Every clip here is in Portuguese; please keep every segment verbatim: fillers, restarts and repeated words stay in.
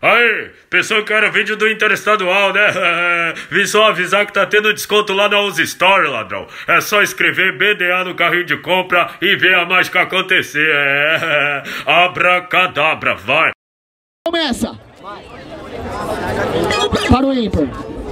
Aí, pensou que era vídeo do Interestadual, né? Vim só avisar que tá tendo desconto lá na onze Store, ladrão. É só escrever B D A no carrinho de compra e ver a mágica acontecer. É. Abracadabra, vai. Começa. Para o ímpar.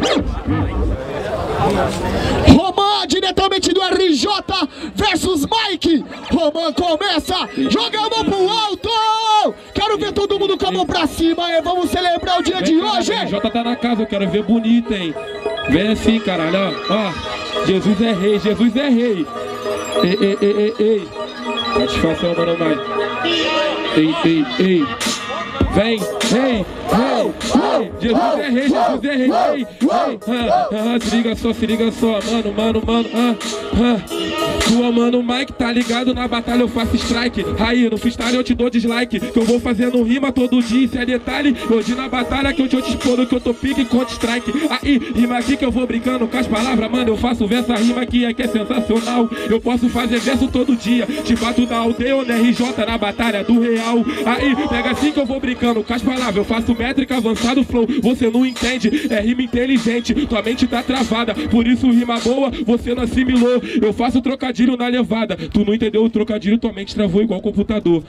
Roman, diretamente do R J versus Mike. Roman começa, joga a mão pro alto. Quero ver todo mundo com a mão pra cima, hein? Vamos celebrar o dia de hoje. R J tá na casa, eu quero ver bonito, hein? Vem assim, caralho, ó. Ó, Jesus é rei, Jesus é rei. Ei, ei, ei, ei, ei. Satisfação, mano, Mike. Ei, ei, ei. Vem, ei, ei, ei, Jesus é rei, Jesus é rei, ei, ei, ah, ah, se liga só, se liga só, mano, mano, mano, ah, ah, tua mano Mike, tá ligado, na batalha eu faço strike, aí no freestyle eu te dou dislike, que eu vou fazendo rima todo dia, isso é detalhe, hoje na batalha que eu te expondo que eu tô pique contra strike, aí, rima aqui que eu vou brincando com as palavras, mano, eu faço verso, a rima aqui é que é sensacional, eu posso fazer verso todo dia, te bato na aldeia ou na R J na batalha do real, aí, pega assim que eu vou brincando com as palavras, eu faço métrica, avançado flow, você não entende, é rima inteligente, tua mente tá travada, por isso rima boa, você não assimilou, eu faço trocadilho na levada, tu não entendeu o trocadilho, tua mente travou igual computador.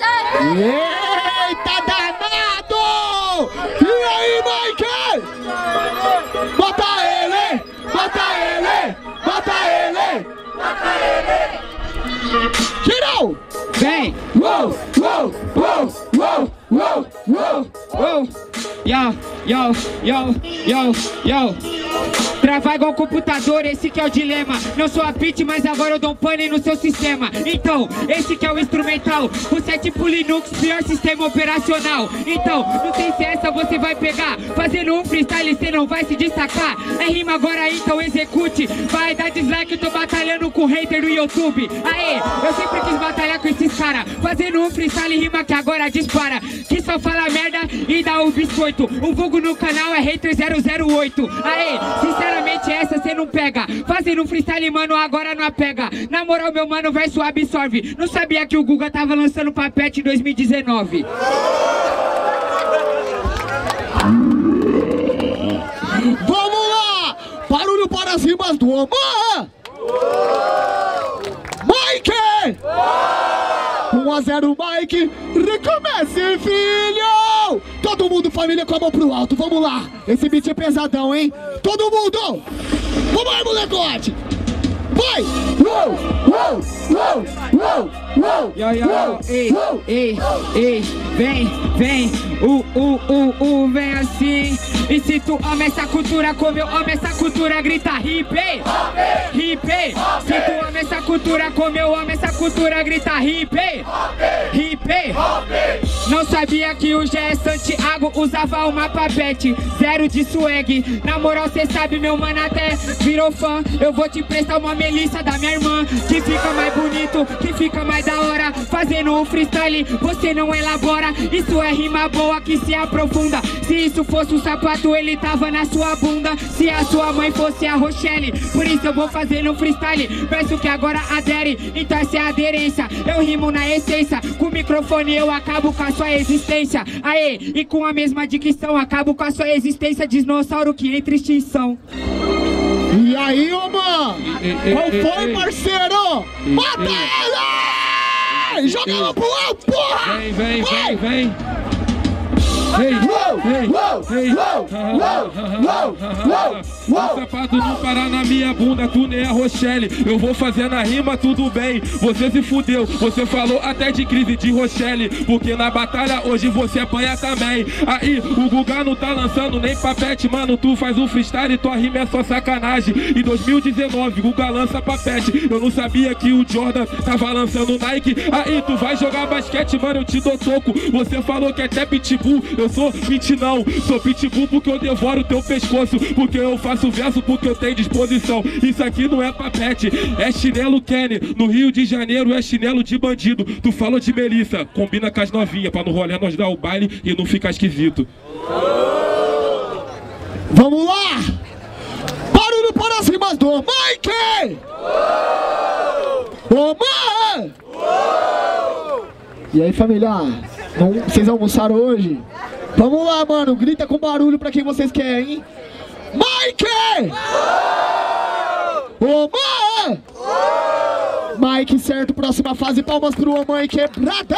Eita danado! E aí, Mike? Bota ele! Bota ele! Bota ele! Bota ele! Tirou! Vem! Uou! Uou! Uou! Uou! Uou! Uou! Uou! Yo, yo, yo, yo, yo. Travar igual computador, esse que é o dilema. Não sou a pit, mas agora eu dou um pane no seu sistema. Então, esse que é o instrumental. Você é tipo Linux, pior sistema operacional. Então, não sei se essa você vai pegar. Fazendo um freestyle, você não vai se destacar. É rima agora, então execute. Vai dar dislike, eu tô batalhando com hater no YouTube. Aê, eu sempre quis batalhar com esses caras. Fazendo um freestyle, rima que agora dispara. Que só fala merda e dá o biscoito. O vulgo no canal é hater zero zero oito. Aê, sinceramente essa cê não pega. Fazendo um freestyle, mano, agora não apega. Na moral, meu mano, verso absorve. Não sabia que o Guga tava lançando papete em dois mil e dezenove. Vamos lá! Barulho para as rimas do Oman! Mike! um a zero Mike, recomece, filho! Todo mundo, família, com a mão pro alto, vamos lá! Esse beat é pesadão, hein? Todo mundo! Vamos aí, molecote! Vai! Uou! Uou! Uou! Uou! Uou! Yo, yo, yo, ei, ei, ei, vem, vem, uh, uh, uh, uh, vem assim. E se tu ama essa cultura como eu amo essa cultura, grita hip, hip. Se tu ama essa cultura como eu amo essa cultura, grita hip, hip. Não sabia que o Gé Santiago usava uma papete, zero de swag. Na moral, cê sabe, meu mano até virou fã. Eu vou te prestar uma melissa da minha irmã, que fica mais bonito, que fica mais da hora. Fazendo um freestyle, você não elabora. Isso é rima boa que se aprofunda. Se isso fosse um sapato, ele tava na sua bunda. Se a sua mãe fosse a Rochelle, por isso eu vou fazendo um freestyle, verso que agora adere. Então essa é a aderência, eu rimo na essência. Com o microfone eu acabo com a sua existência. Aê, e com a mesma dicção acabo com a sua existência. Dinossauro que entra em extinção. E aí, ô mano? Qual foi, ei, parceiro? ei, Mata ei, ele! Joga ela pro alto, porra! Vem, vem, vem, vem. Ei, ei, ei, o sapato não parar na minha bunda, tu nem é a Rochelle. Eu vou fazendo a rima, tudo bem. Você se fudeu, você falou até de crise de Rochelle, porque na batalha hoje você apanha também. Aí, o Guga não tá lançando nem papete, mano. Tu faz um freestyle e tua rima é só sacanagem. Em dois mil e dezenove, Guga lança papete. Eu não sabia que o Jordan tava lançando Nike. Aí, tu vai jogar basquete, mano, eu te dou toco. Você falou que é até pitbull. Eu sou pit não, sou pitbull porque eu devoro teu pescoço, porque eu faço verso porque eu tenho disposição. Isso aqui não é papete, é chinelo Kenny. No Rio de Janeiro é chinelo de bandido. Tu falou de Melissa, combina com as novinhas pra no rolê nós dar o baile e não ficar esquisito. Vamos lá! Barulho para as rimas do Mike! Ô, mano! E aí, família? Não, vocês almoçaram hoje? Vamos lá, mano, grita com barulho pra quem vocês querem, hein? Mike! Ô, mãe! Mike, certo, próxima fase, palmas pro Ô Mãe Quebrada!